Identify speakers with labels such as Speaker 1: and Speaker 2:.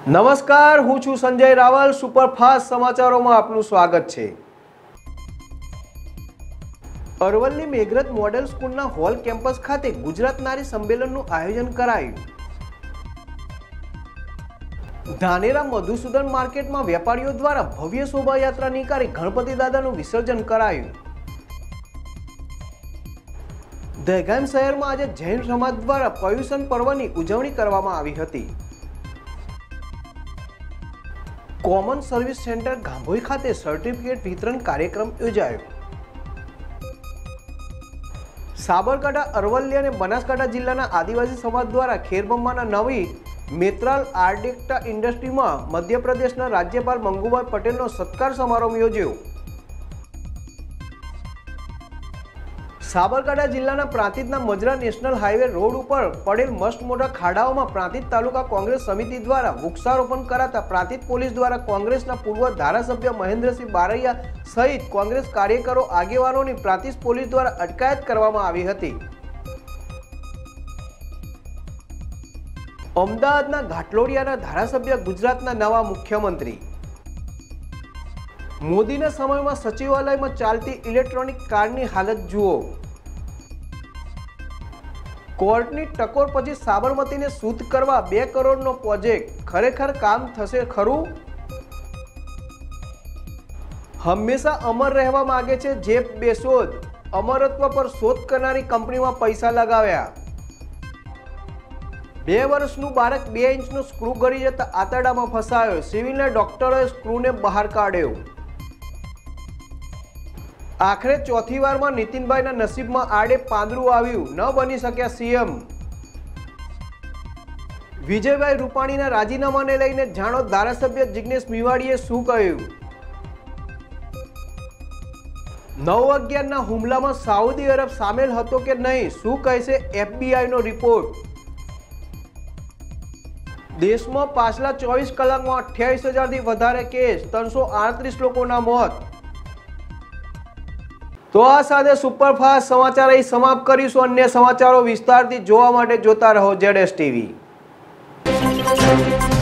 Speaker 1: નમસ્કાર, હું છું સંજય રાવલ। સુપરફાસ્ટ સમાચારોમાં આપનું સ્વાગત છે। અરવલ્લી મેઘરજ મોડેલ સ્કૂલના હોલ કેમ્પસ ખાતે ગુજરાત નારી સંમેલનનું આયોજન કરાયું। ધાનેરા મધુસૂદન માર્કેટમાં વેપારીઓ દ્વારા ભવ્ય શોભાયાત્રા નીકાળી ગણપતિ દાદાનું વિસર્જન કરાયું। દહેગામ શહેરમાં આજે જૈન સમાજ દ્વારા પર્યુષણ પર્વની ઉજવણી કરવામાં આવી હતી। કોમન સર્વિસ સેન્ટર ગાંભોઈ ખાતે સર્ટિફિકેટ વિતરણ કાર્યક્રમ યોજાયો। સાબરકાંઠા, અરવલ્લી અને બનાસકાંઠા જિલ્લાના આદિવાસી સમાજ દ્વારા ખેરબમ્માના નવી મેત્રાલ આર્ટેક્ટા ઇન્ડસ્ટ્રીમાં મધ્યપ્રદેશના રાજ્યપાલ મંગુભાઈ પટેલનો સત્કાર સમારોહ યોજ્યો। સાબરકાંઠા જિલ્લાના પ્રાંતિજના મજરા નેશનલ હાઈવે રોડ ઉપર પડેલ મસ્ત મોટા ખાડાઓમાં પ્રાંતિજ તાલુકા કોંગ્રેસ સમિતિ દ્વારા વૃક્ષારોપણ કરાતા પ્રાંતિજ પોલીસ દ્વારા કોંગ્રેસના પૂર્વ ધારાસભ્ય મહેન્દ્રસિંહ બારૈયા સહિત કોંગ્રેસ કાર્યકરો આગેવાનોની પ્રાંતિજ પોલીસ દ્વારા અટકાયત કરવામાં આવી હતી। અમદાવાદના ઘાટલોડિયાના ધારાસભ્ય ગુજરાતના નવા મુખ્યમંત્રી। મોદીના સમયમાં સચિવાલયમાં ચાલતી ઇલેક્ટ્રોનિક કારની હાલત જુઓ। કોર્ટની ટકોર પછી સાબરમતીને શુદ્ધ કરવા 2 કરોડનો પ્રોજેક્ટ, ખરેખર કામ થશે ખરું? હંમેશા અમર રહેવા માંગે છે જેફ બેઝોસ, અમરત્વ પર શોધ કરનારી કંપનીમાં પૈસા લગાવ્યા। 2 વર્ષનું બાળક 2 ઇંચનો સ્ક્રૂ ગળી જતા આંતરડામાં ફસાયો, સિવિલના ડોક્ટરોએ સ્ક્રૂને બહાર કાઢ્યો। આખરે ચોથી વારમાં નીતિનભાઈના નસીબમાં આડે પાંદડું આવ્યું, ન બની શક્યા સીએમ। વિજયભાઈ રૂપાણીના રાજીનામાને લઈને જાણો ધારાસભ્ય જિગ્નેશ મેવાણીએ શું કહ્યું। 9/11ના હુમલામાં સાઉદી અરબ સામેલ હતો કે નહીં, શું કહેશે એફબીઆઈનો રિપોર્ટ। દેશમાં પાછલા 24 કલાકમાં 28,000થી વધારે કેસ, 338 લોકોના મોત। તો આ સાથે સુપરફાસ્ટ સમાચાર અહીં સમાપ્ત કરીશું। અન્ય સમાચારો વિસ્તારથી જોવા માટે જોતા રહો ZS TV।